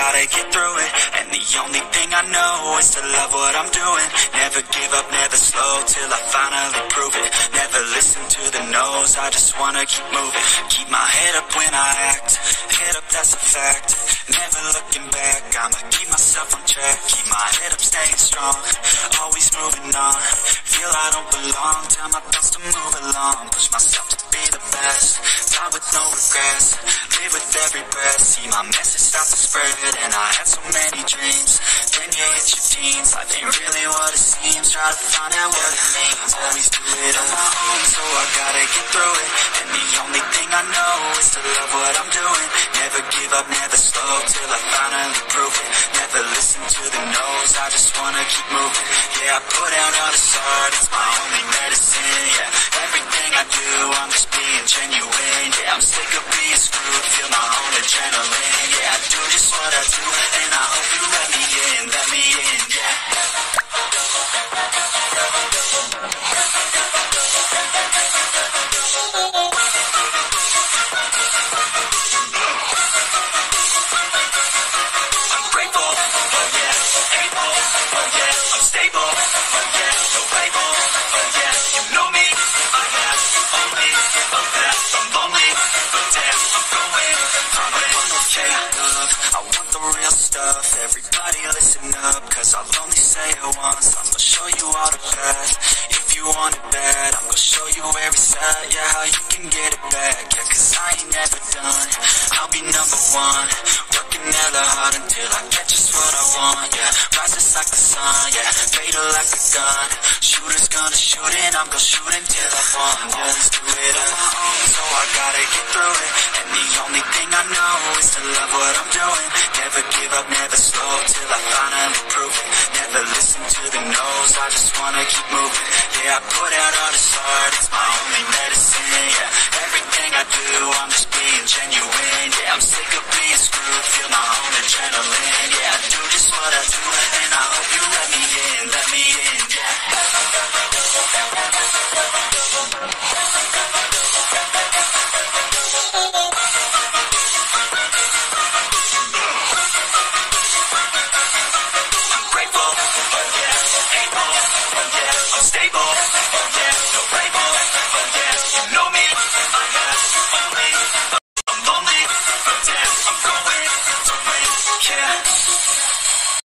gotta get through it. And the only thing I know is to love what I'm doing. Never give up, never slow, till I finally prove it. Never listen to the no's, I just wanna keep moving. Keep my head up when I act, head up, that's a fact. Never looking back, I'ma keep myself on track. Keep my head up, staying strong, always moving on. Feel I don't belong, tell my thoughts to move along. Push myself to be the best, die with no regrets. Live with every breath, see my message start to spread. And I had so many dreams, then you hit your teens. Life ain't really what it seems, try to find out what it means. Always do it on my own, so I gotta get through it. And the only thing I know is to love what I'm doing. Never give up, never slow, till I finally prove it. Never listen to the no's, I just wanna keep moving. Yeah, I put out all this art, it's my only medicine. Yeah, everything I do, I'm just being genuine. Yeah, I'm sick of being screwed, feel my own adrenaline. Yeah, I do just what I do, and I hope you let me in, yeah. I'm grateful, oh yeah, able, oh yeah, I'm stable, oh yeah, no label, oh yeah, you know me, I have only a past, I'm lonely, but damn, I'm going, I want no fake love, I want the real stuff. Everybody listen up, cause I'll only say it once. I'm gonna show you all the path, if you want it bad. I'm gonna show you where it's at, yeah, how you can get it back. Yeah, cause I ain't never done, I'll be number one. Working hella hard until I get just what I want. Yeah, rises like the sun, yeah, fatal like a gun. Shooter's gonna shoot and I'm gonna shoot until I want. Always do it on my own, so I gotta get through it. And the only thing I know is to love what I'm doing. Never give up, never slow, till I finally prove it. Never listen to the no's, I just wanna keep moving. Yeah, I put out all this art,